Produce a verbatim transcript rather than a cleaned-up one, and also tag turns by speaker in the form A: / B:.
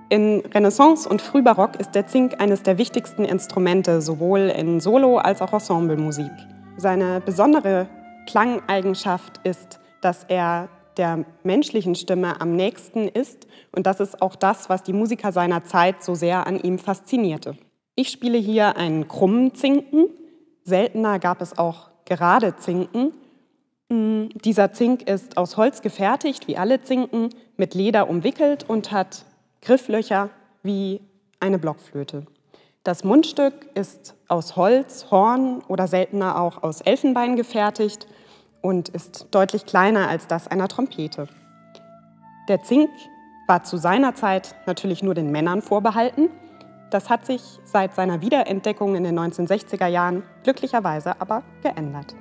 A: In Renaissance und Frühbarock ist der Zink eines der wichtigsten Instrumente, sowohl in Solo- als auch Ensemblemusik. Seine besondere Klangeigenschaft ist, dass er der menschlichen Stimme am nächsten ist, und das ist auch das, was die Musiker seiner Zeit so sehr an ihm faszinierte. Ich spiele hier einen krummen Zinken. Seltener gab es auch gerade Zinken. Dieser Zink ist aus Holz gefertigt, wie alle Zinken, mit Leder umwickelt und hat Grifflöcher wie eine Blockflöte. Das Mundstück ist aus Holz, Horn oder seltener auch aus Elfenbein gefertigt und ist deutlich kleiner als das einer Trompete. Der Zink war zu seiner Zeit natürlich nur den Männern vorbehalten. Das hat sich seit seiner Wiederentdeckung in den neunzehnhundertsechziger Jahren glücklicherweise aber geändert.